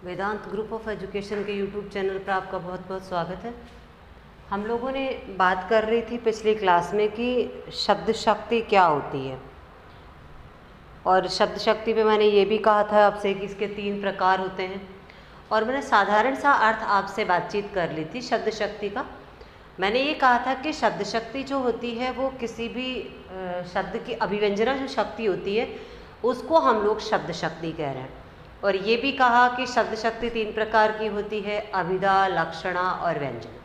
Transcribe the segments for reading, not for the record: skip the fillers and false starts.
Vedanta group of education के YouTube channel पर आपका बहुत बहुत स्वागत है। हम लोगों ने बात कर रही थी पिछली क्लास में कि शब्द शक्ति क्या होती है, और शब्द शक्ति पे मैंने ये भी कहा था आपसे कि इसके 3 प्रकार होते हैं, और मैंने साधारण सा अर्थ आपसे बातचीत कर ली थी शब्द शक्ति का। मैंने ये कहा था कि शब्द शक्ति जो होती है वो किसी भी शब्द की अभिव्यंजना जो शक्ति होती है उसको हम लोग शब्द शक्ति कह रहे हैं। और ये भी कहा कि शब्द शक्ति 3 प्रकार की होती है, अभिधा, लक्षणा और व्यंजना।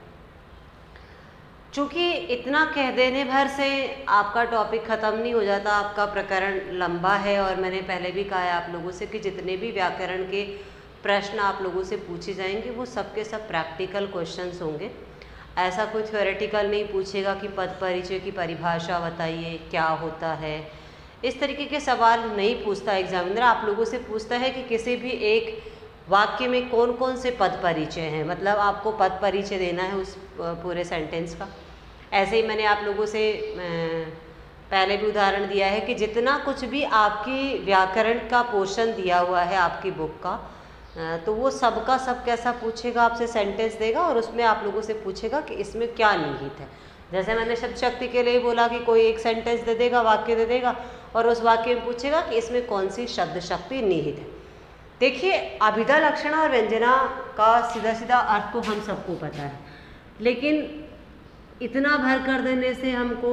चूँकि इतना कह देने भर से आपका टॉपिक ख़त्म नहीं हो जाता, आपका प्रकरण लंबा है, और मैंने पहले भी कहा है आप लोगों से कि जितने भी व्याकरण के प्रश्न आप लोगों से पूछे जाएंगे वो सब के सब प्रैक्टिकल क्वेश्चंस होंगे। ऐसा कोई थ्योरेटिकल नहीं पूछेगा कि पद परिचय की परिभाषा बताइए क्या होता है, इस तरीके के सवाल नहीं पूछता एग्जामिनर। आप लोगों से पूछता है कि किसी भी एक वाक्य में कौन कौन से पद परिचय हैं, मतलब आपको पद परिचय देना है उस पूरे सेंटेंस का। ऐसे ही मैंने आप लोगों से पहले भी उदाहरण दिया है कि जितना कुछ भी आपकी व्याकरण का पोर्शन दिया हुआ है आपकी बुक का, तो वो सब का सब कैसा पूछेगा, आपसे सेंटेंस देगा और उसमें आप लोगों से पूछेगा कि इसमें क्या निहित है। जैसे मैंने शब्द शक्ति के लिए बोला कि कोई एक सेंटेंस दे देगा, वाक्य दे देगा, और उस वाक्य में पूछेगा कि इसमें कौन सी शब्द शक्ति निहित है। देखिए, अभिधा, लक्षण और व्यंजना का सीधा सीधा अर्थ तो हम सबको पता है, लेकिन इतना भर कर देने से हमको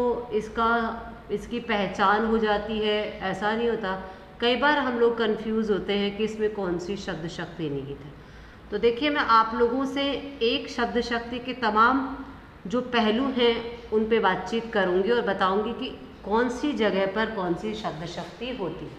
इसकी पहचान हो जाती है, ऐसा नहीं होता। कई बार हम लोग कंफ्यूज होते हैं कि इसमें कौन सी शब्द शक्ति निहित है। तो देखिए, मैं आप लोगों से एक शब्द शक्ति के तमाम जो पहलू हैं उन पे बातचीत करूंगी और बताऊंगी कि कौन सी जगह पर कौन सी शब्द शक्ति होती है।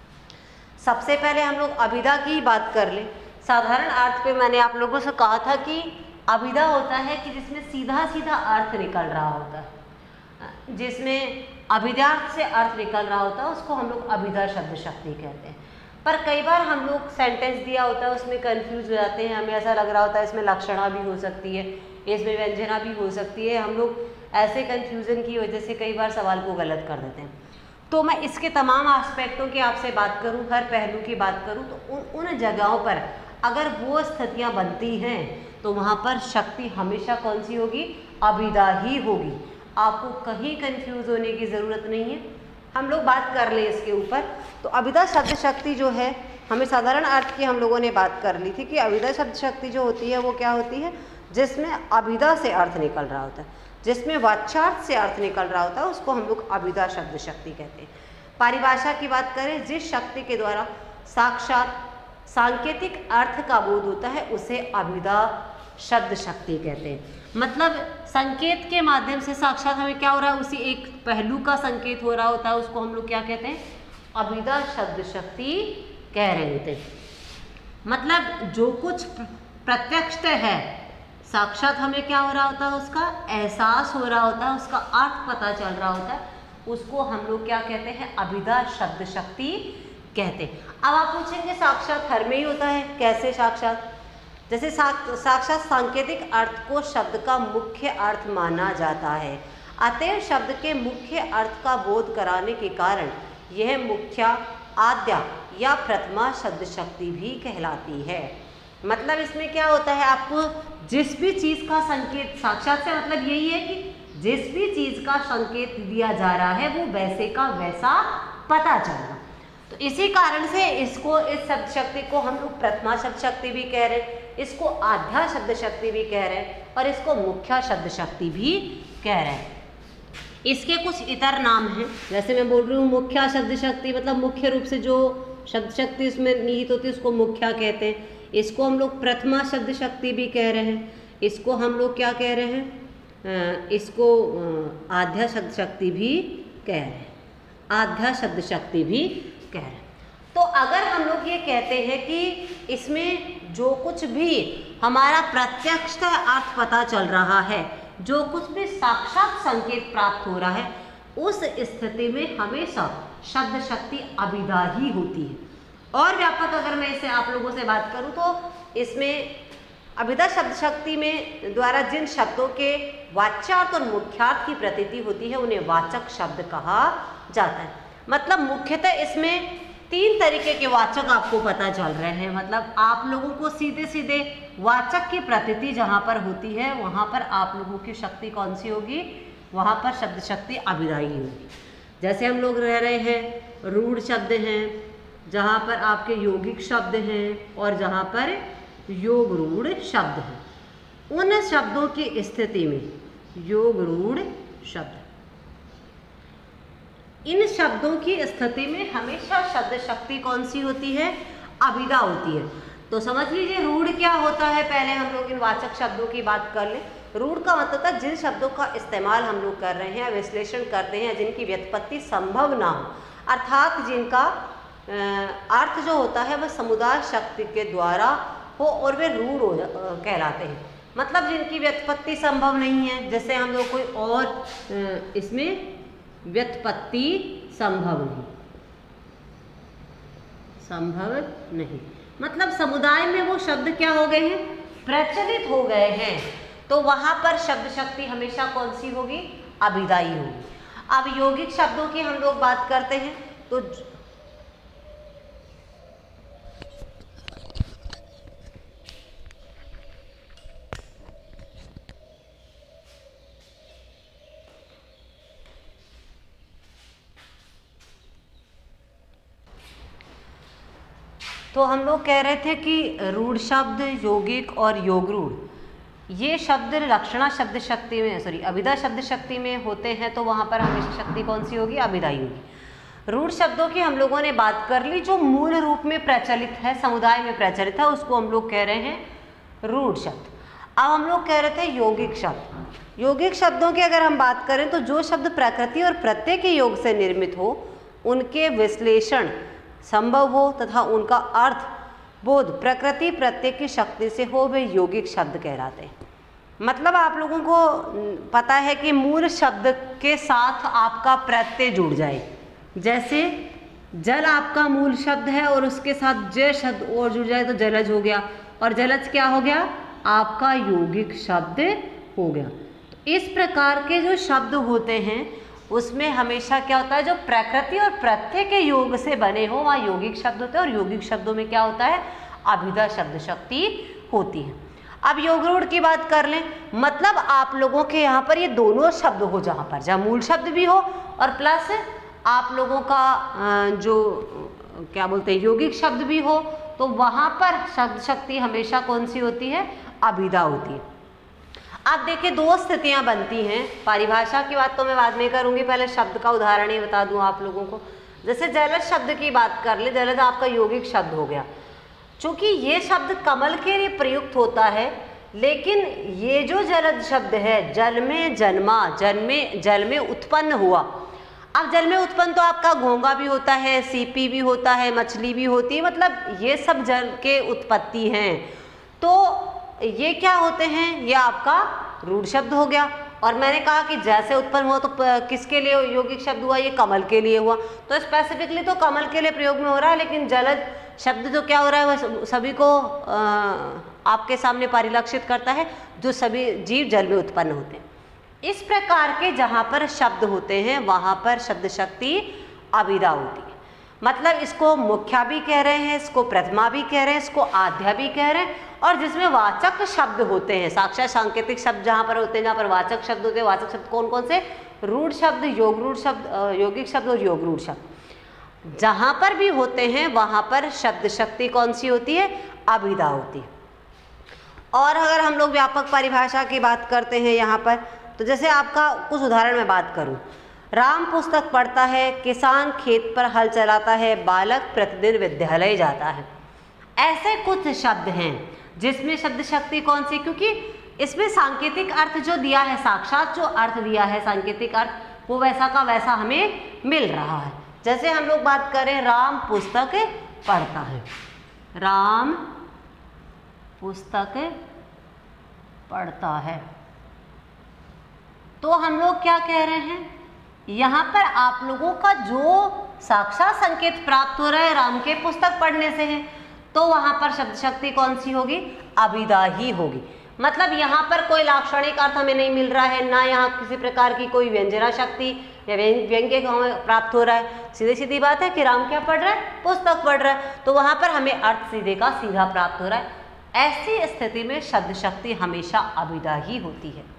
सबसे पहले हम लोग अभिधा की बात कर लें। साधारण अर्थ पे मैंने आप लोगों से कहा था कि अभिधा होता है कि जिसमें सीधा सीधा अर्थ निकल रहा होता है, जिसमें अभिधार्थ से अर्थ निकल रहा होता है, उसको हम लोग अभिधा शब्द शक्ति कहते हैं। पर कई बार हम लोग सेंटेंस दिया होता है उसमें कंफ्यूज हो जाते हैं, हमें ऐसा लग रहा होता है इसमें लक्षणा भी हो सकती है, इसमें व्यंजना भी हो सकती है। हम लोग ऐसे कंफ्यूजन की वजह से कई बार सवाल को गलत कर देते हैं। तो मैं इसके तमाम एस्पेक्टों की आपसे बात करूं, हर पहलू की बात करूं, तो उन जगहों पर अगर वो स्थितियां बनती हैं तो वहाँ पर शक्ति हमेशा कौन सी होगी, अभिधा ही होगी। आपको कहीं कंफ्यूज होने की ज़रूरत नहीं है। हम लोग बात कर लें इसके ऊपर। तो अभिधा शब्द शक्ति जो है, हमें साधारण अर्थ की हम लोगों ने बात कर ली थी कि अभिधा शब्द शक्ति जो होती है वो क्या होती है, जिसमें अभिधा से अर्थ निकल रहा होता है, जिसमें वाच्यार्थ से अर्थ निकल रहा होता है, उसको हम लोग अभिधा शब्द शक्ति कहते हैं। परिभाषा की बात करें, जिस शक्ति के द्वारा साक्षात सांकेतिक अर्थ का बोध होता है उसे अभिधा शब्द शक्ति कहते हैं। मतलब संकेत के माध्यम से साक्षात हमें क्या हो रहा है, उसी एक पहलू का संकेत हो रहा होता है, उसको हम लोग क्या कहते हैं, अभिधा शब्द शक्ति कह रहे होते हैं। मतलब जो कुछ प्रत्यक्ष है, साक्षात हमें क्या हो रहा होता है, उसका एहसास हो रहा होता है, उसका अर्थ पता चल रहा होता है, उसको हम लोग क्या कहते हैं, अभिधा शब्द शक्ति कहते हैं। अब आप पूछेंगे साक्षात हर में ही होता है, कैसे साक्षात? जैसे साक्षात सांकेतिक अर्थ को शब्द का मुख्य अर्थ माना जाता है, अतएव शब्द के मुख्य अर्थ का बोध कराने के कारण यह मुख्या, आद्या या प्रथमा शब्द शक्ति भी कहलाती है। मतलब इसमें क्या होता है, आपको जिस भी चीज़ का संकेत, साक्षात से मतलब यही है कि जिस भी चीज़ का संकेत दिया जा रहा है वो वैसे का वैसा पता चलना। तो इसी कारण से इसको, इस शब्द शक्ति को हम लोग प्रथमा शब्द शक्ति भी कह रहे हैं, इसको आध्या शब्द शक्ति भी कह रहे हैं, और इसको मुख्या शब्द शक्ति भी कह रहे हैं। इसके कुछ इतर नाम हैं, जैसे मैं बोल रही हूँ मुख्या शब्द शक्ति, मतलब मुख्य रूप से जो शब्द शक्ति इसमें निहित होती है उसको मुख्या कहते हैं। इसको हम लोग प्रथमा शब्द शक्ति भी कह रहे हैं, इसको हम लोग क्या कह रहे हैं, इसको आध्या शब्द शक्ति भी कह रहे हैं, आध्या शब्द शक्ति भी कह रहे हैं। तो अगर हम लोग ये कहते हैं कि इसमें जो कुछ भी हमारा प्रत्यक्ष अर्थ पता चल रहा है, जो कुछ भी साक्षात संकेत प्राप्त हो रहा है, उस स्थिति में हमेशा शब्द शक्ति अभिधा ही होती है। और व्यापक अगर मैं इसे आप लोगों से बात करूं तो इसमें अभिधा शब्द शक्ति में द्वारा जिन शब्दों के वाच्यार्थ और मुख्यार्थ की प्रतीति होती है उन्हें वाचक शब्द कहा जाता है। मतलब मुख्यतः इसमें तीन तरीके के वाचक आपको पता चल रहे हैं। मतलब आप लोगों को सीधे सीधे वाचक की प्रतीति जहाँ पर होती है वहाँ पर आप लोगों की शक्ति कौन सी होगी, वहाँ पर शब्द शक्ति अभिधायी होगी। जैसे हम लोग रह रहे हैं रूढ़ शब्द हैं, जहाँ पर आपके यौगिक शब्द हैं और जहाँ पर योग रूढ़ शब्द हैं। उन शब्दों की स्थिति में योग रूढ़ शब्द, इन शब्दों की स्थिति में हमेशा शब्द शक्ति कौन सी होती है, अभिधा होती है। तो समझ लीजिए रूढ़ क्या होता है। पहले हम लोग इन वाचक शब्दों की बात कर लें। रूढ़ का मतलब है जिन शब्दों का इस्तेमाल हम लोग कर रहे हैं, विश्लेषण करते हैं, जिनकी व्युत्पत्ति संभव ना हो, अर्थात जिनका अर्थ जो होता है वह समुदाय शक्ति के द्वारा हो और वे रूढ़ कहलाते हैं। मतलब जिनकी व्युत्पत्ति संभव नहीं है। जैसे हम लोग कोई और इसमें व्युत्पत्ति संभव नहीं, मतलब समुदाय में वो शब्द क्या हो गए हैं, प्रचलित हो गए हैं, तो वहां पर शब्द शक्ति हमेशा कौन सी होगी, अभिधायी होगी। अब यौगिक शब्दों की हम लोग बात करते हैं तो हम लोग कह रहे थे कि रूढ़ शब्द, यौगिक और योग रूढ़, ये शब्द लक्षणा शब्द शक्ति में अभिधा शब्द शक्ति में होते हैं, तो वहाँ पर हमेशा शक्ति कौन सी होगी, अभिधायी होगी। रूढ़ शब्दों की हम लोगों ने बात कर ली, जो मूल रूप में प्रचलित है, समुदाय में प्रचलित है, उसको हम लोग कह रहे हैं रूढ़ शब्द। अब हम लोग कह रहे थे यौगिक शब्द। यौगिक शब्दों की अगर हम बात करें तो जो शब्द प्रकृति और प्रत्यय के योग से निर्मित हो, उनके विश्लेषण संभव हो तथा उनका अर्थ बोध प्रकृति प्रत्यय की शक्ति से हो, वे यौगिक शब्द कहलाते हैं। मतलब आप लोगों को पता है कि मूल शब्द के साथ आपका प्रत्यय जुड़ जाए। जैसे जल आपका मूल शब्द है और उसके साथ ज शब्द और जुड़ जाए तो जलज हो गया, और जलज क्या हो गया, आपका यौगिक शब्द हो गया। तो इस प्रकार के जो शब्द होते हैं उसमें हमेशा क्या होता है, जो प्रकृति और प्रत्यय के योग से बने हो वहाँ यौगिक शब्द होते हैं, और यौगिक शब्दों में क्या होता है, अभिधा शब्द शक्ति होती है। अब योग रूढ़ की बात कर लें, मतलब आप लोगों के यहाँ पर ये दोनों शब्द हो, जहाँ पर जहाँ मूल शब्द भी हो और प्लस आप लोगों का जो क्या बोलते हैं यौगिक शब्द भी हो, तो वहाँ पर शब्द शक्ति हमेशा कौन सी होती है, अभिधा होती है। आप देखिए दो स्थितियां बनती हैं। परिभाषा की बात तो मैं बाद में करूंगी, पहले शब्द का उदाहरण ही बता दूं आप लोगों को। जैसे जलज शब्द की बात कर ले, जलज आपका यौगिक शब्द हो गया। चूंकि ये शब्द कमल के लिए प्रयुक्त होता है, लेकिन ये जो जलज शब्द है जल में जन्मा, जल में उत्पन्न हुआ। अब जल में उत्पन्न तो आपका घोंगा भी होता है, सीपी भी होता है, मछली भी होती है, मतलब ये सब जल के उत्पत्ति हैं। तो ये क्या होते हैं, ये आपका रूढ़ शब्द हो गया। और मैंने कहा कि जैसे उत्पन्न हुआ तो किसके लिए यौगिक शब्द हुआ, ये कमल के लिए हुआ, तो स्पेसिफिकली तो कमल के लिए प्रयोग में हो रहा है। लेकिन जलज शब्द जो क्या हो रहा है वह सभी को आपके सामने परिलक्षित करता है, जो सभी जीव जल में उत्पन्न होते हैं। इस प्रकार के जहाँ पर शब्द होते हैं वहाँ पर शब्द शक्ति अभिधा होती है। मतलब इसको मुख्या भी कह रहे हैं, इसको प्रथमा भी कह रहे हैं, इसको आध्या भी कह रहे हैं। और जिसमें वाचक शब्द होते हैं, साक्षात सांकेतिक शब्द जहाँ पर होते हैं, जहाँ पर वाचक शब्द होते हैं, वाचक शब्द कौन कौन से, रूढ़ शब्द, योग रूढ़ शब्द, यौगिक शब्द और योग रूढ़ शब्द, जहाँ पर भी होते हैं वहाँ पर शब्द शक्ति कौन सी होती है, अभिधा होती है। और अगर हम लोग व्यापक परिभाषा की बात करते हैं यहाँ पर, तो जैसे आपका कुछ उदाहरण में बात करूँ, राम पुस्तक पढ़ता है, किसान खेत पर हल चलाता है, बालक प्रतिदिन विद्यालय जाता है। ऐसे कुछ शब्द हैं जिसमें शब्द शक्ति कौन सी, क्योंकि इसमें सांकेतिक अर्थ जो दिया है, साक्षात जो अर्थ दिया है सांकेतिक अर्थ, वो वैसा का वैसा हमें मिल रहा है। जैसे हम लोग बात करें राम पुस्तक पढ़ता है, राम पुस्तक पढ़ता है, तो हम लोग क्या कह रहे हैं, यहाँ पर आप लोगों का जो साक्षात संकेत प्राप्त हो रहा है राम के पुस्तक पढ़ने से है, तो वहाँ पर शब्द शक्ति कौन सी होगी, अभिधा ही होगी। मतलब यहाँ पर कोई लाक्षणिक अर्थ हमें नहीं मिल रहा है, ना यहाँ किसी प्रकार की कोई व्यंजना शक्ति या व्यंग्य हमें प्राप्त हो रहा है। सीधी सीधी बात है कि राम क्या पढ़ रहा है, पुस्तक पढ़ रहा है, तो वहाँ पर हमें अर्थ सीधे का सीधा प्राप्त हो रहा है। ऐसी स्थिति में शब्द शक्ति हमेशा अभिधा ही होती है।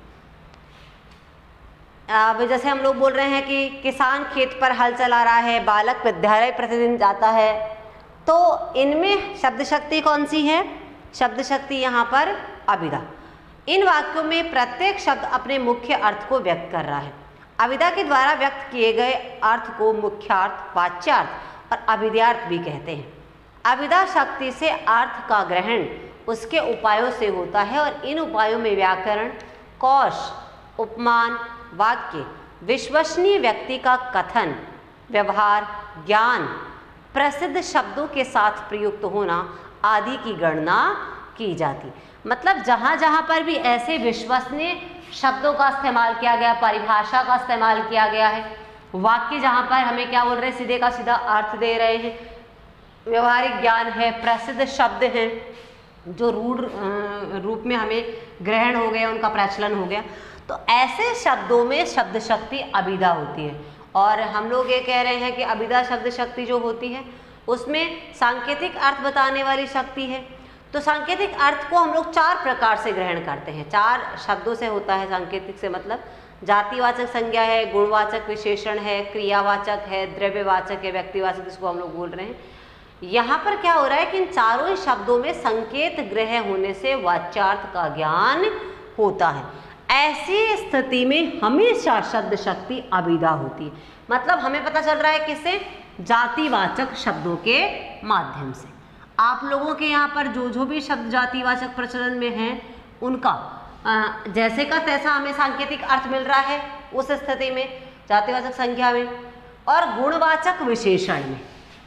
अब जैसे हम लोग बोल रहे हैं कि किसान खेत पर हल चला रहा है, बालक विद्यालय प्रतिदिन जाता है, तो इनमें शब्द शक्ति कौन सी है? शब्द शक्ति यहाँ पर अभिधा। इन वाक्यों में प्रत्येक शब्द अपने मुख्य अर्थ को व्यक्त कर रहा है। अभिधा के द्वारा व्यक्त किए गए अर्थ को मुख्यार्थ, वाच्यार्थ और अभिधार्थ भी कहते हैं। अभिधा शक्ति से अर्थ का ग्रहण उसके उपायों से होता है और इन उपायों में व्याकरण, कौश, उपमान, वाक्य, विश्वसनीय व्यक्ति का कथन, व्यवहार, ज्ञान, प्रसिद्ध शब्दों के साथ प्रयुक्त होना आदि की गणना की जाती। मतलब जहाँ जहाँ पर भी ऐसे विश्वसनीय शब्दों का इस्तेमाल किया गया, परिभाषा का इस्तेमाल किया गया है, वाक्य जहाँ पर हमें क्या बोल रहे हैं, सीधे का सीधा अर्थ दे रहे हैं, व्यवहारिक ज्ञान है, प्रसिद्ध शब्द हैं जो रूढ़ रूप में हमें ग्रहण हो गया, उनका प्रचलन हो गया, तो ऐसे शब्दों में शब्द शक्ति अभिधा होती है। और हम लोग ये कह रहे हैं कि अभिधा शब्द शक्ति जो होती है उसमें सांकेतिक अर्थ बताने वाली शक्ति है। तो सांकेतिक अर्थ को हम लोग 4 प्रकार से ग्रहण करते हैं। 4 शब्दों से होता है सांकेतिक से, मतलब जातिवाचक संज्ञा है, गुणवाचक विशेषण है, क्रियावाचक है, द्रव्यवाचक है, व्यक्तिवाचक जिसको हम लोग बोल रहे हैं। यहाँ पर क्या हो रहा है कि इन चारों ही शब्दों में संकेत ग्रह होने से वाच्यार्थ का ज्ञान होता है। ऐसी स्थिति में हमेशा शब्द शक्ति अभिधा होती है। मतलब हमें पता चल रहा है किससे? जातिवाचक शब्दों के माध्यम से। आप लोगों के यहाँ पर जो भी शब्द जातिवाचक प्रचलन में हैं उनका जैसे का तैसा हमें सांकेतिक अर्थ मिल रहा है उस स्थिति में, जातिवाचक संज्ञा में और गुणवाचक विशेषण में,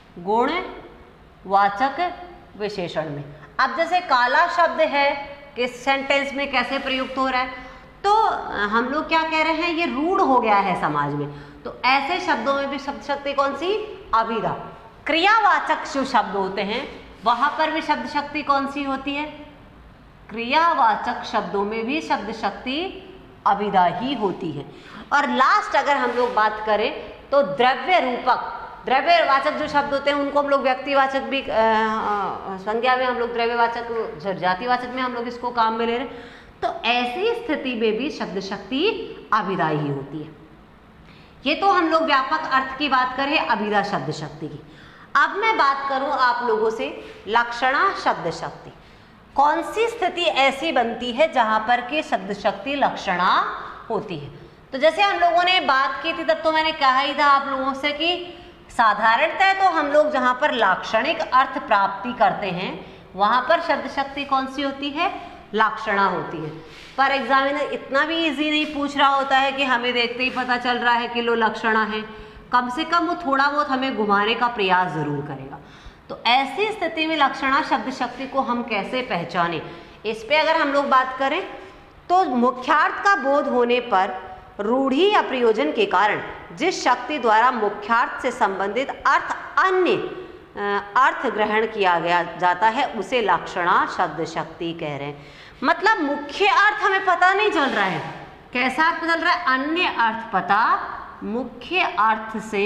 गुणवाचक विशेषण में। अब जैसे काला शब्द है किस सेंटेंस में कैसे प्रयुक्त हो रहा है, तो हम लोग क्या कह रहे हैं, ये रूढ़ हो गया है समाज में, तो ऐसे शब्दों में भी शब्द शक्ति कौन सी? अभिधा। क्रियावाचक जो शब्द होते हैं वहां पर भी शब्द शक्ति कौन सी होती है? क्रियावाचक शब्दों में भी शब्द शक्ति अभिधा ही होती है। और लास्ट अगर हम लोग बात करें तो द्रव्य रूपक, द्रव्यवाचक जो शब्द होते हैं उनको हम लोग व्यक्तिवाचक भी संज्ञा में हम लोग द्रव्यवाचक, जातिवाचक में हम लोग इसको काम में ले रहे हैं। तो ऐसी स्थिति में भी शब्द शक्ति अभिधा ही होती है। ये तो हम लोग व्यापक अर्थ की बात करें अभिधा शब्द शक्ति की। अब मैं बात करूं आप लोगों से लक्षणा शब्द शक्ति। कौन सी स्थिति ऐसी बनती है जहां पर के शब्द शक्ति लक्षणा होती है? तो जैसे हम लोगों ने बात की थी तब तो मैंने कहा ही था आप लोगों से कि साधारणतः तो हम लोग जहां पर लाक्षणिक अर्थ प्राप्ति करते हैं वहां पर शब्द शक्ति कौन सी होती है? लक्षणा होती है। पर एग्जामिनर इतना भी इजी नहीं पूछ रहा होता है कि हमें देखते ही पता चल रहा है कि लो लक्षणा है, कम से कम वो थोड़ा बहुत हमें घुमाने का प्रयास जरूर करेगा। तो ऐसी स्थिति में लक्षणा शब्द शक्ति को हम कैसे पहचानें, इस पे अगर हम लोग बात करें तो मुख्यार्थ का बोध होने पर रूढ़ी या प्रयोजन के कारण जिस शक्ति द्वारा मुख्यार्थ से संबंधित अन्य अर्थ ग्रहण किया गया जाता है उसे लक्षणा शब्द शक्ति कह रहे हैं। मतलब मुख्य अर्थ हमें पता नहीं चल रहा है, कैसा अर्थ चल रहा है? अन्य अर्थ पता, मुख्य अर्थ से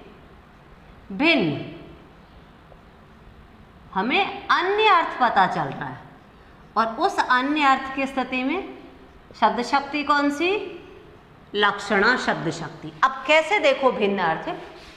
भिन्न हमें अन्य अर्थ पता चल रहा है और उस अन्य अर्थ की स्थिति में शब्द शक्ति कौन सी? लक्षणा शब्द शक्ति। अब कैसे देखो भिन्न अर्थ,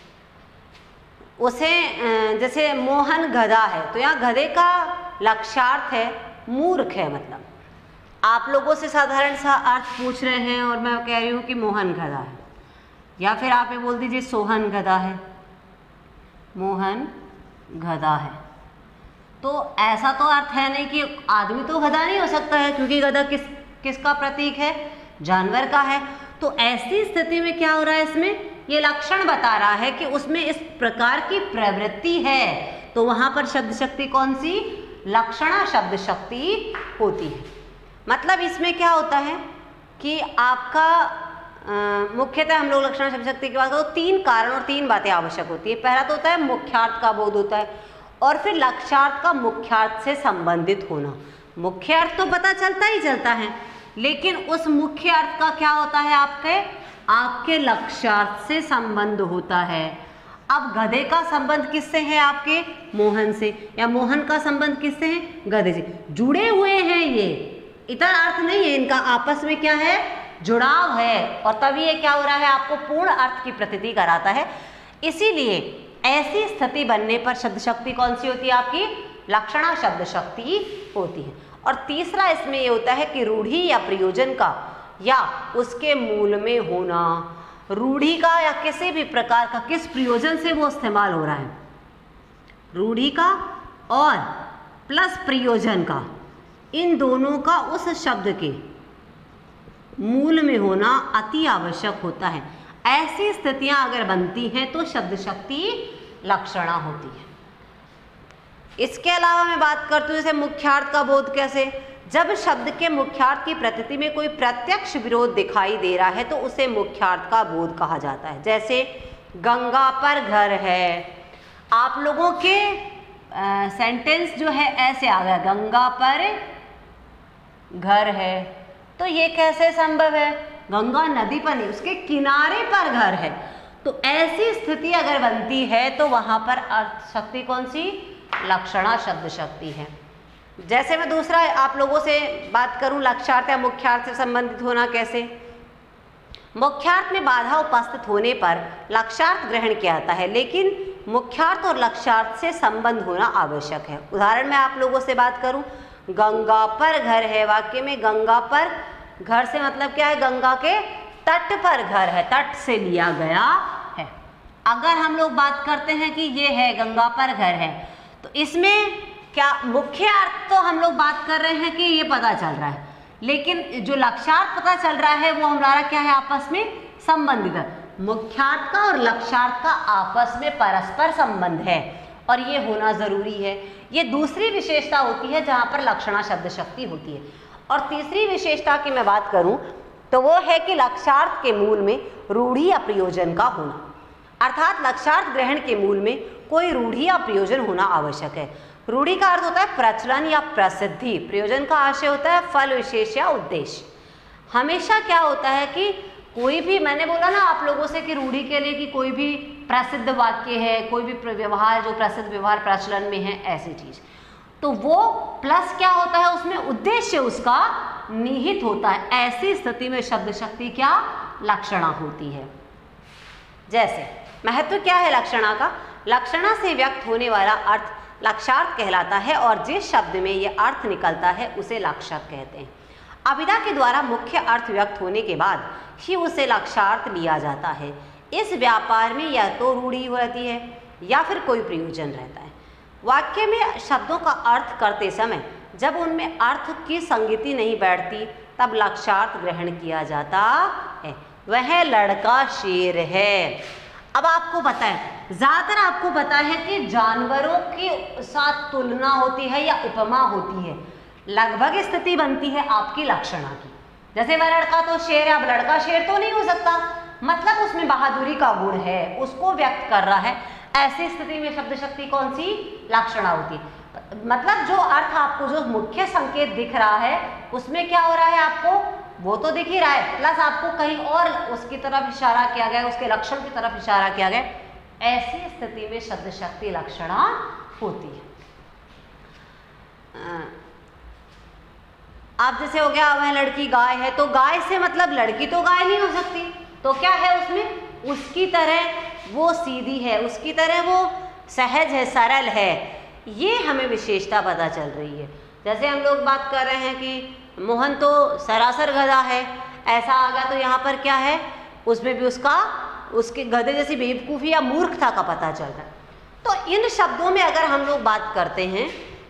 उसे जैसे मोहन गधा है तो यहाँ गधे का लक्ष्यार्थ है मूर्ख है। मतलब आप लोगों से साधारण सा अर्थ पूछ रहे हैं और मैं कह रही हूँ कि मोहन गधा है, या फिर आप ये बोल दीजिए सोहन गधा है, मोहन गधा है, तो ऐसा तो अर्थ है नहीं कि आदमी तो गधा नहीं हो सकता है क्योंकि गधा किसका प्रतीक है? जानवर का है। तो ऐसी स्थिति में क्या हो रहा है, इसमें ये लक्षण बता रहा है कि उसमें इस प्रकार की प्रवृत्ति है, तो वहां पर शब्द शक्ति कौन सी? लक्षणा शब्द शक्ति होती है। मतलब इसमें क्या होता है कि आपका मुख्यतः हम लोग लक्षणा शब्द शक्ति की बात करें तो 3 कारण और 3 बातें आवश्यक होती है। पहला तो होता है मुख्यार्थ का बोध होता है और फिर लक्ष्यार्थ का मुख्यार्थ से संबंधित होना। मुख्य अर्थ तो पता चलता ही चलता है, लेकिन उस मुख्य अर्थ का क्या होता है, आपके लक्ष्यार्थ से संबंध होता है। अब गधे का संबंध किससे है, आपके मोहन से, या मोहन का संबंध किससे है, गधे से। जुड़े हुए हैं ये, इतना अर्थ नहीं है, इनका आपस में क्या है, जुड़ाव है, और तभी ये क्या हो रहा है, आपको पूर्ण अर्थ की प्रतीति कराता है। इसीलिए ऐसी स्थिति बनने पर शब्द शक्ति कौन सी होती है, आपकी लक्षणा शब्द शक्ति होती है। और तीसरा इसमें ये होता है कि रूढ़ि या प्रयोजन का या उसके मूल में होना, रूढ़ि का या किसी भी प्रकार का किस प्रयोजन से वो इस्तेमाल हो रहा है, रूढ़ि का और प्लस प्रयोजन का, इन दोनों का उस शब्द के मूल में होना अति आवश्यक होता है। ऐसी स्थितियां अगर बनती हैं तो शब्द शक्ति लक्षणा होती है। इसके अलावा मैं बात करती हूँ जैसे मुख्यार्थ का बोध कैसे, जब शब्द के मुख्यार्थ की प्रतीति में कोई प्रत्यक्ष विरोध दिखाई दे रहा है तो उसे मुख्यार्थ का बोध कहा जाता है। जैसे गंगा पर घर है, आप लोगों के सेंटेंस जो है ऐसे आ गया, गंगा पर घर है, तो ये कैसे संभव है, गंगा नदी पर नहीं, उसके किनारे पर घर है। तो ऐसी स्थिति अगर बनती है तो वहां पर अर्थ शक्ति कौन सी, लक्षणा शब्द शक्ति है। जैसे मैं दूसरा आप लोगों से बात करूं, लक्ष्यार्थ या मुख्यार्थ से संबंधित होना कैसे, मुख्यार्थ में बाधा उपस्थित होने पर लक्ष्यार्थ ग्रहण किया जाता है, लेकिन मुख्यार्थ और लक्ष्यार्थ से संबंध होना आवश्यक है। उदाहरण में आप लोगों से बात करूं, गंगा पर घर है, वाक्य में गंगा पर घर से मतलब क्या है, गंगा के तट पर घर है, तट से लिया गया है। अगर हम लोग बात करते हैं कि ये है गंगा पर घर है, तो इसमें क्या मुख्य अर्थ तो हम लोग बात कर रहे हैं कि ये पता चल रहा है, लेकिन जो लक्ष्यार्थ पता चल रहा है वो हमारा क्या है, आपस में संबंधित है। मुख्यार्थ का और लक्ष्यार्थ का आपस में परस्पर संबंध है और ये होना जरूरी है। ये दूसरी विशेषता होती है जहां पर लक्षणा शब्द शक्ति होती है। और तीसरी विशेषता की मैं बात करूं तो वो है कि लक्ष्यार्थ के मूल में रूढ़ि या प्रयोजन का होना, अर्थात लक्ष्यार्थ ग्रहण के मूल में कोई रूढ़ि या प्रयोजन होना आवश्यक है। रूढ़ि का अर्थ होता है प्रचलन या प्रसिद्धि, प्रयोजन का आशय होता है फल विशेष या उद्देश्य। हमेशा क्या होता है कि कोई भी, मैंने बोला ना आप लोगों से कि रूढ़ि के लिए कि कोई भी प्रसिद्ध वाक्य है, कोई भी व्यवहार जो प्रसिद्ध व्यवहार प्रचलन में है, ऐसी चीज, तो वो प्लस क्या होता है, उसमें उद्देश्य उसका निहित होता है। ऐसी स्थिति में शब्द शक्ति क्या, लक्षणा होती है। जैसे महत्व क्या है लक्षणा का, लक्षणा से व्यक्त होने वाला अर्थ लक्ष्यार्थ कहलाता है और जिस शब्द में यह अर्थ निकलता है उसे लक्ष्यार्थ कहते हैं। अभिधा के द्वारा मुख्य अर्थ व्यक्त होने के बाद ही उसे लक्ष्यार्थ लिया जाता है। इस व्यापार में या तो रूढ़ि रहती है या फिर कोई प्रयोजन रहता है। वाक्य में शब्दों का अर्थ करते समय जब उनमें अर्थ की संगति नहीं बैठती तब लक्ष्यार्थ ग्रहण किया जाता है। वह लड़का शेर है। अब आपको पता है, ज्यादातर आपको पता है कि जानवरों के साथ तुलना होती है या उपमा होती है, लगभग स्थिति बनती है आपकी लक्षणा की। जैसे वह लड़का तो शेर है, अब लड़का शेर तो नहीं हो सकता, मतलब उसमें बहादुरी का गुण है, उसको व्यक्त कर रहा है। ऐसी स्थिति में शब्द शक्ति कौन सी, लक्षणा होती है। मतलब जो अर्थ आपको, जो मुख्य संकेत दिख रहा है उसमें क्या हो रहा है, आपको वो तो दिख ही रहा है, प्लस आपको कहीं और उसकी तरफ इशारा किया गया, उसके लक्षण की तरफ इशारा किया गया। ऐसी स्थिति में शब्द शक्ति लक्षणा होती है। आप जैसे हो गया, वह लड़की गाय है, तो गाय से मतलब लड़की तो गाय नहीं हो सकती, तो क्या है उसमें, उसकी तरह वो सीधी है, उसकी तरह वो सहज है, सरल है, ये हमें विशेषता पता चल रही है। जैसे हम लोग बात कर रहे हैं कि मोहन तो सरासर गधा है, ऐसा आ गया, तो यहाँ पर क्या है, उसमें भी उसके गधे जैसी बेवकूफ़ी या मूर्खता का पता चल रहा है। तो इन शब्दों में अगर हम लोग बात करते हैं,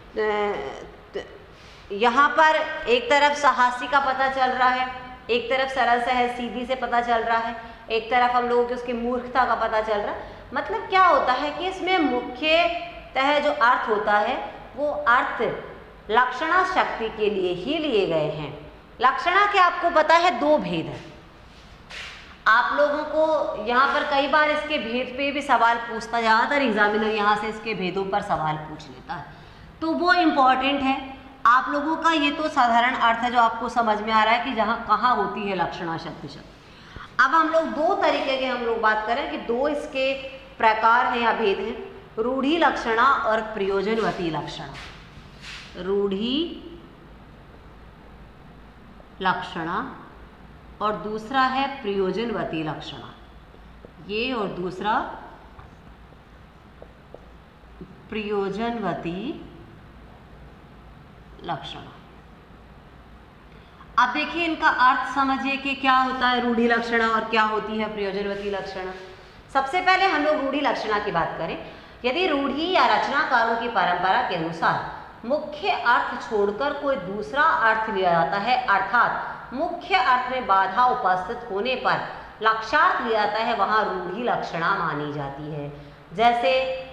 यहाँ पर एक तरफ साहसी का पता चल रहा है, एक तरफ सरल सहज सीधी से पता चल रहा है, एक तरफ हम लोगों की उसकी मूर्खता का पता चल रहा है। मतलब क्या होता है कि इसमें मुख्यतः जो अर्थ होता है वो अर्थ लक्षणा शक्ति के लिए ही लिए गए हैं। लक्षणा के आपको पता है दो भेद है। आप लोगों को यहाँ पर कई बार इसके भेद पे भी सवाल पूछता, ज़्यादातर एग्जामिनर यहाँ से इसके भेदों पर सवाल पूछ लेता है, तो वो इम्पॉर्टेंट है। आप लोगों का ये तो साधारण अर्थ है जो आपको समझ में आ रहा है कि जहाँ कहाँ होती है लक्षणा शब्द शक्ति। अब हम लोग दो तरीके के हम लोग बात करें कि दो इसके प्रकार हैं या भेद हैं, रूढ़ि लक्षणा और प्रयोजनवती लक्षणा। रूढ़ि लक्षणा और दूसरा है प्रयोजनवती लक्षणा, ये और दूसरा प्रयोजनवती लक्षणा। अब देखिए इनका अर्थ समझिए कि क्या होता है रूढ़ि लक्षणा और क्या होती है प्रयोजनवती लक्षणा। सबसे पहले हम लोग रूढ़ि लक्षणा की बात करें। यदि रूढ़ि या रचनाकारों की परंपरा के अनुसार मुख्य अर्थ छोड़कर कोई दूसरा अर्थ लिया जाता है, अर्थात मुख्य अर्थ में बाधा उपस्थित होने पर लक्षार्थ लिया जाता है, वहां रूढ़ि लक्षणा मानी जाती है। जैसे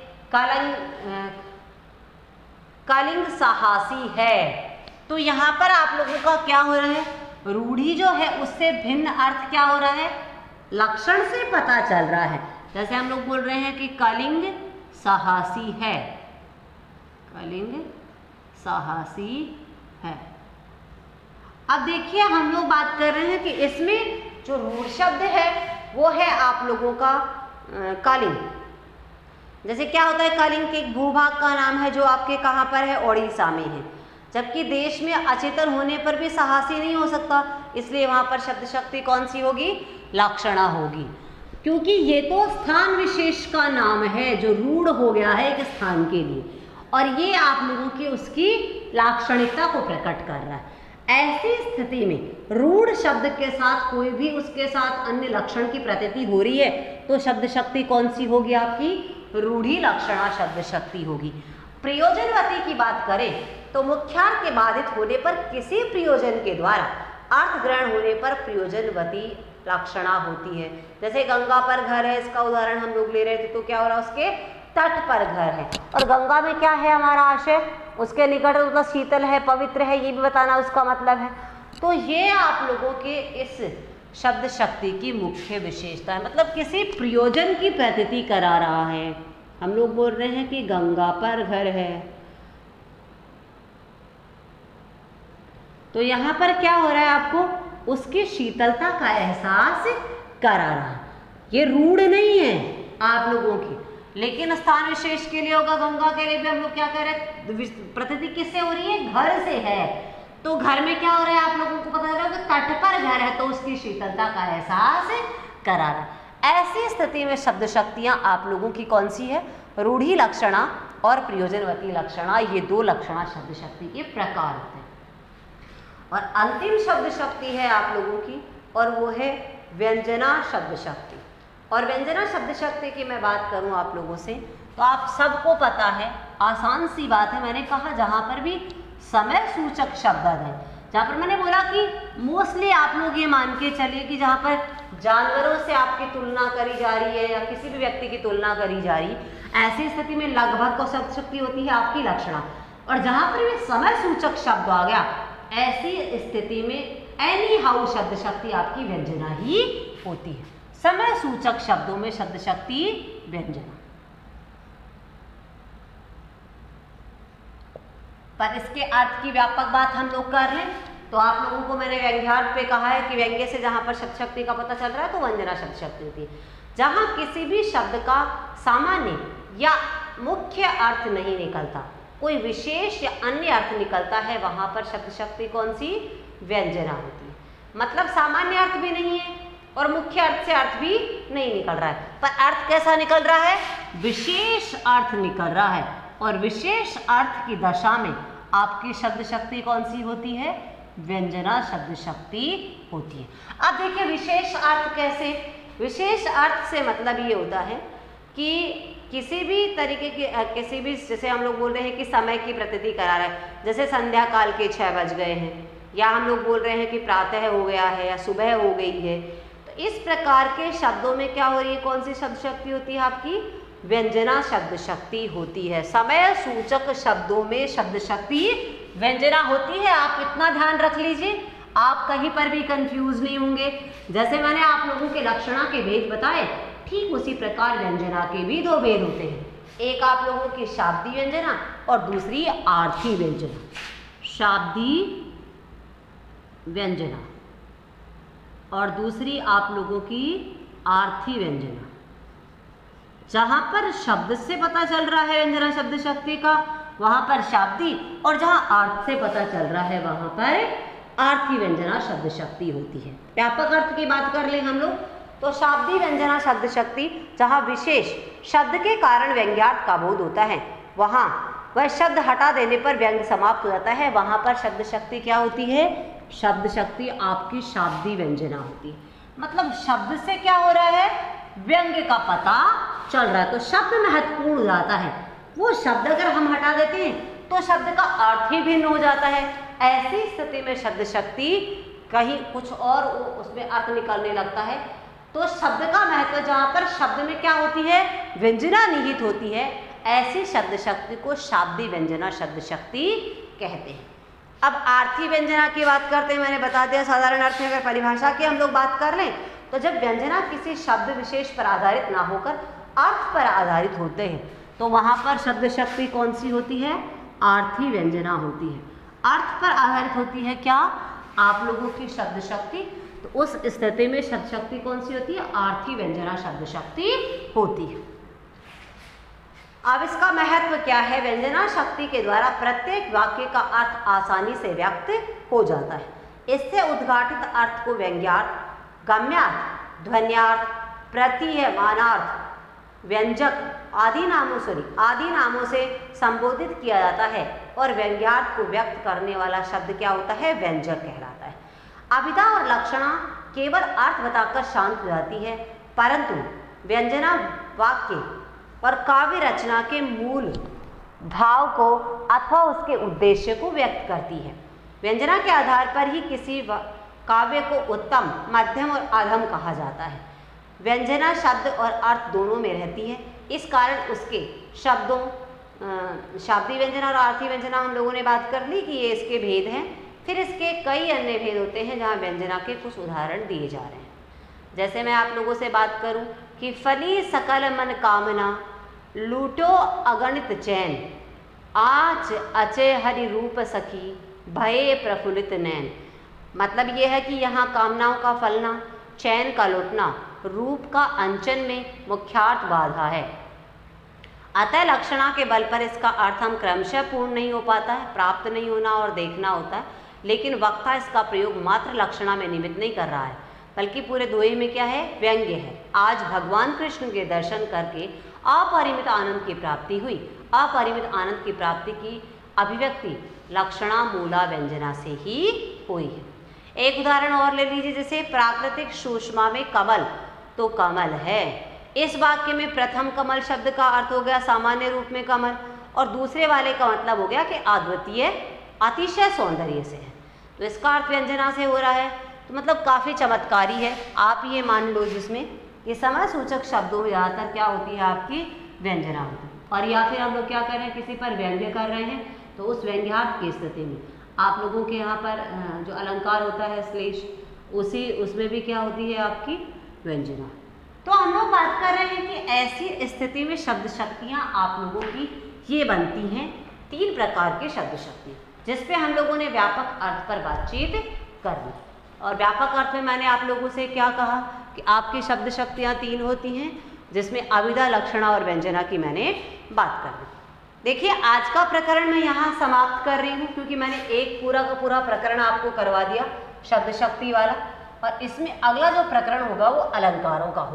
कलिंग साहसी है, तो यहाँ पर आप लोगों का क्या हो रहा है, रूढ़ि जो है उससे भिन्न अर्थ क्या हो रहा है, लक्षण से पता चल रहा है। जैसे हम लोग बोल रहे हैं कि कलिंग साहसी है, कलिंग साहसी है। अब देखिए हम लोग बात कर रहे हैं कि इसमें जो रूढ़ शब्द है वो है आप लोगों का कलिंग। जैसे क्या होता है, कलिंग के एक भूभाग का नाम है जो आपके कहाँ पर है, ओडिशा में है, जबकि देश में अचेतन होने पर भी साहसी नहीं हो सकता, इसलिए वहां पर शब्द शक्ति कौन सी होगी, लक्षणा होगी, क्योंकि ये तो स्थान विशेष का नाम है जो रूढ़ हो गया है एक स्थान के लिए, और ये आप लोगों की उसकी लाक्षणिकता को प्रकट कर रहा है। ऐसी स्थिति में रूढ़ शब्द के साथ कोई भी उसके साथ अन्य लक्षण की प्रतीति हो रही है तो शब्द शक्ति कौन सी होगी, आपकी रूढ़ि लक्षणा शब्द शक्ति होगी। प्रयोजनवती की बात करें तो मुख्यार्थ के बाधित होने पर किसी प्रयोजन के द्वारा अर्थ ग्रहण होने पर प्रयोजनवती लक्षणा होती है। जैसे गंगा पर घर है, इसका उदाहरण हम लोग ले रहे थे, तो क्या हो रहा है, उसके तट पर घर है, और गंगा में क्या है हमारा आशय, उसके निकट मतलब शीतल है, पवित्र है, ये भी बताना उसका मतलब है। तो ये आप लोगों के इस शब्द शक्ति की मुख्य विशेषता है, मतलब किसी प्रयोजन की प्रतीति करा रहा है। हम लोग बोल रहे हैं कि गंगा पर घर है, तो यहाँ पर क्या हो रहा है, आपको उसकी शीतलता का एहसास करा रहा है। ये रूढ़ नहीं है आप लोगों की, लेकिन स्थान विशेष के लिए होगा, गंगा के लिए भी हम लोग क्या कर रहे हैं, प्रतीति किससे हो रही है, घर से है, तो घर में क्या हो रहा है आप लोगों को पता चल रहा है कि तट पर घर है तो उसकी शीतलता का एहसास करा रहा है। ऐसी स्थिति में शब्द शक्तियां आप लोगों की कौन सी है, रूढ़ि लक्षणा और प्रयोजनवती लक्षणा, ये दो लक्षणा शब्द शक्ति के प्रकार होते हैं। और अंतिम शब्द शक्ति है आप लोगों की, और वो है व्यंजना शब्द शक्ति। और व्यंजना शब्द शक्ति की मैं बात करूं आप लोगों से, तो आप सबको पता है, आसान सी बात है, मैंने कहा जहां पर भी समय सूचक शब्द है, जहाँ पर मैंने बोला कि मोस्टली आप लोग ये मान के चलिए कि जहाँ पर जानवरों से आपकी तुलना करी जा रही है या किसी भी व्यक्ति की तुलना करी जा रही, ऐसी स्थिति में लगभग को शब्द शक्ति होती है आपकी लक्षणा। और जहाँ पर भी समय सूचक शब्द आ गया, ऐसी स्थिति में एनी हाउ शब्द शक्ति आपकी व्यंजना ही होती है। समय सूचक शब्दों में शब्द शक्ति व्यंजना। पर इसके अर्थ की व्यापक बात हम लोग कर लें तो आप लोगों को मैंने व्यंग्यार्थ पे कहा है कि व्यंग्य से जहां पर शब्द शक्ति का पता चल रहा है तो व्यंजना शब्द शक्ति होती है। जहां किसी भी शब्द का सामान्य या मुख्य अर्थ नहीं निकलता, कोई विशेष या अन्य अर्थ निकलता है, वहां पर शब्द शक्ति कौन सी, व्यंजना होती है। मतलब सामान्य अर्थ भी नहीं है और मुख्य अर्थ से अर्थ भी नहीं निकल रहा है, पर अर्थ कैसा निकल रहा है, विशेष अर्थ निकल रहा है, और विशेष अर्थ की दशा में आपकी शब्द शक्ति कौन सी होती है, व्यंजना शब्द शक्ति होती है। अब देखिए विशेष अर्थ कैसे, विशेष अर्थ से मतलब ये होता है कि किसी भी तरीके की किसी भी, जैसे हम लोग बोल रहे हैं कि समय की प्रतीति करा रहा है, जैसे संध्या काल के 6 बज गए हैं, या हम लोग बोल रहे हैं कि प्रातः हो गया है या सुबह हो गई है, तो इस प्रकार के शब्दों में क्या हो रही है, कौन सी शब्द शक्ति होती है, आपकी व्यंजना शब्द शक्ति होती है। समय सूचक शब्दों में शब्द शक्ति व्यंजना होती है। आप इतना ध्यान रख लीजिए, आप कहीं पर भी कंफ्यूज नहीं होंगे। जैसे मैंने आप लोगों के लक्षणा के भेद बताए, ठीक उसी प्रकार व्यंजना के भी 2 भेद होते हैं, एक आप लोगों की शाब्दी व्यंजना और दूसरी आर्थी व्यंजना। शाब्दी व्यंजना और दूसरी आप लोगों की आर्थी व्यंजना। जहां पर शब्द से पता चल रहा है व्यंजना शब्द शक्ति का, वहां पर शाब्दी, और जहां अर्थ से पता चल रहा है वहां पर आर्थी व्यंजना शब्द शक्ति होती है। व्यापक अर्थ की बात कर ले हम लोग तो शाब्दी व्यंजना शब्द शक्ति, जहां विशेष शब्द के कारण व्यंग्यार्थ का बोध होता है, वहां वह शब्द हटा देने पर व्यंग्य समाप्त हो जाता है, वहां पर शब्द शक्ति क्या होती है? शब्द शक्ति आपकी शाब्दी व्यंजना होती है। मतलब शब्द से क्या हो रहा है? व्यंग्य का पता चल रहा है, तो शब्द महत्वपूर्ण हो जाता है। वो शब्द अगर हम हटा देते हैं तो शब्द का अर्थ ही भिन्न हो जाता है। ऐसी स्थिति में शब्द शक्ति कहीं कुछ और उसमें अर्थ निकलने लगता है। तो शब्द का महत्व, जहाँ पर शब्द में क्या होती है? व्यंजना निहित होती है, ऐसी शब्द शक्ति को शाब्दी व्यंजना शब्द शक्ति कहते हैं। अब आर्थी व्यंजना की बात करते हैं। मैंने बता दिया साधारण अर्थ में। अगर परिभाषा की हम लोग बात कर लें तो जब व्यंजना किसी शब्द विशेष पर आधारित ना होकर अर्थ पर आधारित होते हैं तो वहां पर शब्द शक्ति कौन सी होती है? आर्थी व्यंजना होती है। अर्थ पर आधारित होती है क्या? आप लोगों की शब्द शक्ति। तो उस स्थिति में शब्द शक्ति कौन सी होती है? आर्थी व्यंजना शब्द शक्ति होती है। अब इसका महत्व क्या है? व्यंजना शक्ति के द्वारा प्रत्येक वाक्य का अर्थ आसानी से व्यक्त हो जाता है। इससे उद्घाटित अर्थ को व्यंग्यार्थ, गम्यार्थ, ध्वन्यार्थ, प्रत्यय, मानार्थ, व्यंजक आदि नामों से संबोधित किया जाता है और व्यंग्यार्थ को व्यक्त करने वाला शब्द क्या होता है? व्यंजक कहलाता है। अभिधा और लक्षणा केवल अर्थ बताकर शांत हो जाती है, परंतु व्यंजना वाक्य और काव्य रचना के मूल भाव को अथवा उसके उद्देश्य को व्यक्त करती है। व्यंजना के आधार पर ही किसी काव्य को उत्तम, मध्यम और अधम कहा जाता है। व्यंजना शब्द और अर्थ दोनों में रहती है, इस कारण उसके शब्दों शाब्दी व्यंजना और आर्थी व्यंजना हम लोगों ने बात कर ली कि ये इसके भेद हैं। फिर इसके कई अन्य भेद होते हैं जहाँ व्यंजना के कुछ उदाहरण दिए जा रहे हैं। जैसे मैं आप लोगों से बात करूं कि फली सकल मन कामना, लूटो अगणित चैन, आच अचे हरि रूप सखी, भये प्रफुल्लित नैन। मतलब ये है कि यहाँ कामनाओं का फलना, चैन का लुटना, रूप का अंचन में मुख्यार्थ बाधा है। अतः लक्षणा के बल पर इसका अर्थ हम क्रमशः पूर्ण नहीं हो पाता है, प्राप्त नहीं होना और देखना होता है। लेकिन वक्ता इसका प्रयोग मात्र लक्षणा में निमित्त नहीं कर रहा है, बल्कि पूरे दोहे में क्या है? व्यंग्य है। आज भगवान कृष्ण के दर्शन करके अपरिमित आनंद की प्राप्ति हुई। अपरिमित आनंद की प्राप्ति की अभिव्यक्ति लक्षणा मूला व्यंजना से ही हुई है। एक उदाहरण और ले लीजिए, जैसे प्राकृतिक सुषमा में कमल तो कमल है। इस वाक्य में प्रथम कमल शब्द का अर्थ हो गया सामान्य रूप में कमल, और दूसरे वाले का मतलब हो गया कि अद्वितीय, अतिशय सौंदर्य से है। तो इसका अर्थ व्यंजना से हो रहा है, तो मतलब काफ़ी चमत्कारी है। आप ये मान लो जिसमें ये समय सूचक शब्दों में ज़्यादातर क्या होती है? आपकी व्यंजना होती है। और या फिर हम लोग क्या कर रहे हैं? किसी पर व्यंग्य कर रहे हैं, तो उस व्यंग्यार्थ की स्थिति में आप लोगों के यहाँ पर जो अलंकार होता है श्लेष, उसमें भी क्या होती है? आपकी व्यंजना। तो हम लोग बात कर रहे हैं कि ऐसी स्थिति में शब्द शक्तियाँ आप लोगों की ये बनती हैं 3 प्रकार की शब्द शक्तियाँ, जिसपे हम लोगों ने व्यापक अर्थ पर बातचीत कर ली। और व्यापक अर्थ में मैंने आप लोगों से क्या कहा कि आपकी शब्द शक्तियाँ 3 होती हैं, जिसमें अभिधा, लक्षणा और व्यंजना की मैंने बात कर ली। देखिए, आज का प्रकरण मैं यहाँ समाप्त कर रही हूँ, क्योंकि मैंने एक पूरा का पूरा प्रकरण आपको करवा दिया शब्द शक्ति वाला, और इसमें अगला जो प्रकरण होगा वो अलंकारों का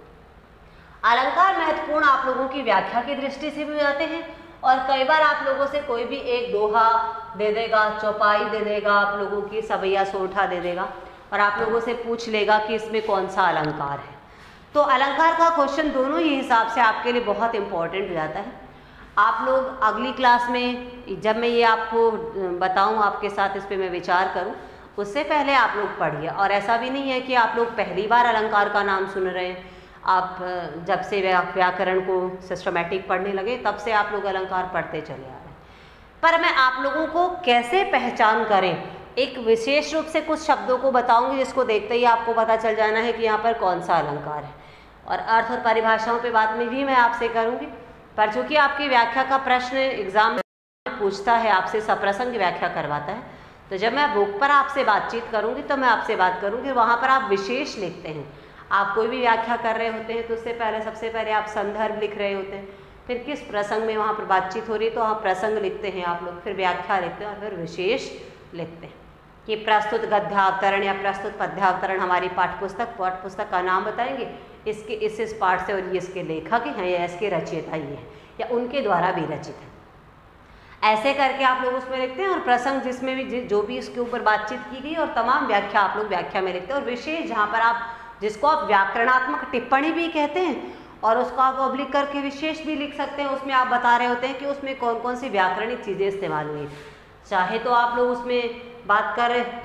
होगा। अलंकार महत्वपूर्ण आप लोगों की व्याख्या की दृष्टि से भी हो जाते हैं, और कई बार आप लोगों से कोई भी एक दोहा दे देगा, चौपाई दे देगा, आप लोगों की सवैया सोठा दे देगा, और आप लोगों से पूछ लेगा कि इसमें कौन सा अलंकार है। तो अलंकार का क्वेश्चन दोनों ही हिसाब से आपके लिए बहुत इंपॉर्टेंट हो जाता है। आप लोग अगली क्लास में जब मैं ये आपको बताऊं, आपके साथ इस पर मैं विचार करूं, उससे पहले आप लोग पढ़िए। और ऐसा भी नहीं है कि आप लोग पहली बार अलंकार का नाम सुन रहे हैं। आप जब से व्याकरण को सिस्टमैटिक पढ़ने लगे तब से आप लोग अलंकार पढ़ते चले आ रहे हैं। पर मैं आप लोगों को कैसे पहचान करें, एक विशेष रूप से कुछ शब्दों को बताऊंगी, जिसको देखते ही आपको पता चल जाना है कि यहाँ पर कौन सा अलंकार है। और अर्थ और परिभाषाओं पे बात में भी मैं आपसे करूँगी, पर चूँकि आपकी व्याख्या का प्रश्न एग्जाम में पूछता है आपसे, सप्रसंग व्याख्या करवाता है, तो जब मैं बुक पर आपसे बातचीत करूँगी तो मैं आपसे बात करूँगी, वहाँ पर आप विशेष लिखते हैं। आप कोई भी व्याख्या कर रहे होते हैं तो उससे पहले सबसे पहले आप संदर्भ लिख रहे होते हैं, फिर किस प्रसंग में वहाँ पर बातचीत हो रही है तो आप प्रसंग लिखते हैं आप लोग, फिर व्याख्या लिखते हैं और फिर विशेष लिखते हैं कि प्रस्तुत गद्यावतरण या प्रस्तुत पद्यावतरण हमारी पाठ्यपुस्तक का नाम बताएंगे, इसके इस पाठ से, और ये इसके लेखक हैं या इसके रचयिता ये हैं या उनके द्वारा भी रचित है। ऐसे करके आप लोग उसमें लिखते हैं और प्रसंग जिसमें भी जो भी इसके ऊपर बातचीत की गई और तमाम व्याख्या आप लोग व्याख्या में लिखते हैं। और विशेष जहाँ पर आप, जिसको आप व्याकरणात्मक टिप्पणी भी कहते हैं और उसको आप ऑब्लिक करके विशेष भी लिख सकते हैं, उसमें आप बता रहे होते हैं कि उसमें कौन कौन सी व्याकरणिक चीज़ें इस्तेमाल हुई। चाहे तो आप लोग उसमें बात कर रहे,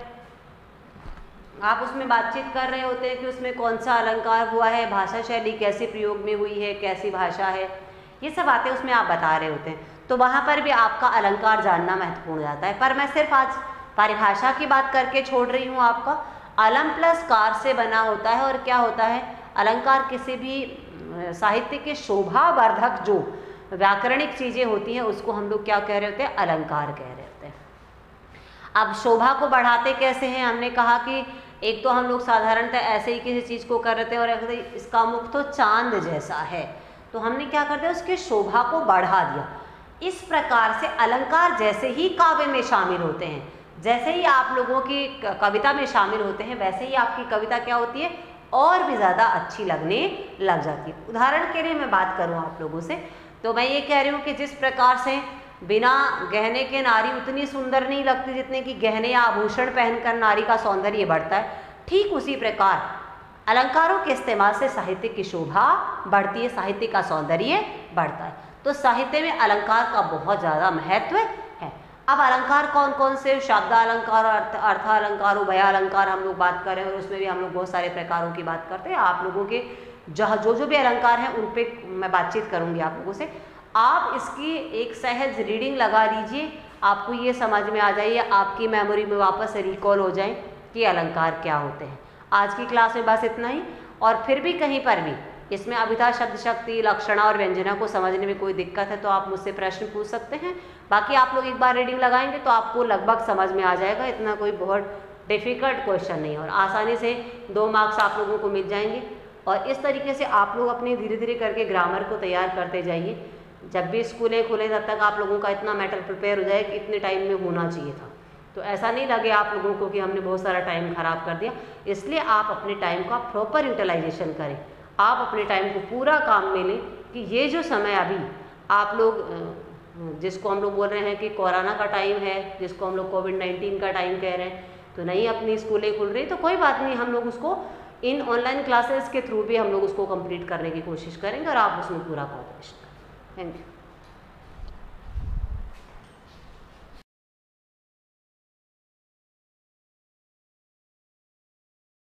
आप उसमें बातचीत कर रहे होते हैं कि उसमें कौन सा अलंकार हुआ है, भाषा शैली कैसे प्रयोग में हुई है, कैसी भाषा है, ये सब बातें उसमें आप बता रहे होते हैं, तो वहाँ पर भी आपका अलंकार जानना महत्वपूर्ण हो जाता है। पर मैं सिर्फ आज परिभाषा की बात करके छोड़ रही हूँ आपका। अलम प्लस कार से बना होता है, और क्या होता है अलंकार, किसी भी साहित्य के शोभावर्धक जो व्याकरणिक चीज़ें होती हैं उसको हम लोग क्या कह रहे होते हैं, अलंकार कह रहे होते हैं। अब शोभा को बढ़ाते कैसे हैं, हमने कहा कि एक तो हम लोग साधारणतः ऐसे ही किसी चीज़ को कर रहे थे और इसका मुख तो चांद जैसा है, तो हमने क्या कर दिया, उसकी शोभा को बढ़ा दिया। इस प्रकार से अलंकार जैसे ही काव्य में शामिल होते हैं, जैसे ही आप लोगों की कविता में शामिल होते हैं, वैसे ही आपकी कविता क्या होती है, और भी ज़्यादा अच्छी लगने लग जाती है। उदाहरण के लिए मैं बात करूँ आप लोगों से, तो मैं ये कह रही हूँ कि जिस प्रकार से बिना गहने के नारी उतनी सुंदर नहीं लगती जितने कि गहने या आभूषण पहनकर नारी का सौंदर्य बढ़ता है, ठीक उसी प्रकार अलंकारों के इस्तेमाल से साहित्य की शोभा बढ़ती है, साहित्य का सौंदर्य बढ़ता है। तो साहित्य में अलंकार का बहुत ज़्यादा महत्व है। अब अलंकार कौन कौन से, शब्दालंकार, अर्थालंकार, उभयालंकार हम लोग बात कर रहे हैं, और उसमें भी हम लोग बहुत सारे प्रकारों की बात करते हैं। आप लोगों के जो भी अलंकार हैं उन पर मैं बातचीत करूँगी आप लोगों से। आप इसकी एक सहज रीडिंग लगा लीजिए, आपको ये समझ में आ जाए, आपकी मेमोरी में वापस रिकॉल हो जाए कि अलंकार क्या होते हैं। आज की क्लास में बस इतना ही, और फिर भी कहीं पर भी इसमें अभिधा, शब्द शक्ति, लक्षणा और व्यंजना को समझने में कोई दिक्कत है तो आप मुझसे प्रश्न पूछ सकते हैं। बाकी आप लोग एक बार रीडिंग लगाएंगे तो आपको लगभग समझ में आ जाएगा, इतना कोई बहुत डिफ़िकल्ट क्वेश्चन नहीं है, और आसानी से 2 मार्क्स आप लोगों को मिल जाएंगे। और इस तरीके से आप लोग अपने धीरे धीरे करके ग्रामर को तैयार करते जाइए। जब भी स्कूलें खुले तब तक आप लोगों का इतना मैटर प्रिपेयर हो जाए कि इतने टाइम में होना चाहिए था, तो ऐसा नहीं लगे आप लोगों को कि हमने बहुत सारा टाइम खराब कर दिया। इसलिए आप अपने टाइम का प्रॉपर यूटिलाइजेशन करें, आप अपने टाइम को पूरा काम में लें कि ये जो समय अभी आप लोग, जिसको हम लोग बोल रहे हैं कि कोरोना का टाइम है, जिसको हम लोग कोविड-19 का टाइम कह रहे हैं, तो नहीं अपनी स्कूलें खुल रही तो कोई बात नहीं, हम लोग उसको इन ऑनलाइन क्लासेस के थ्रू भी हम लोग उसको कंप्लीट करने की कोशिश करेंगे और आप उसमें पूरा कॉपरेशन करें। Thank you.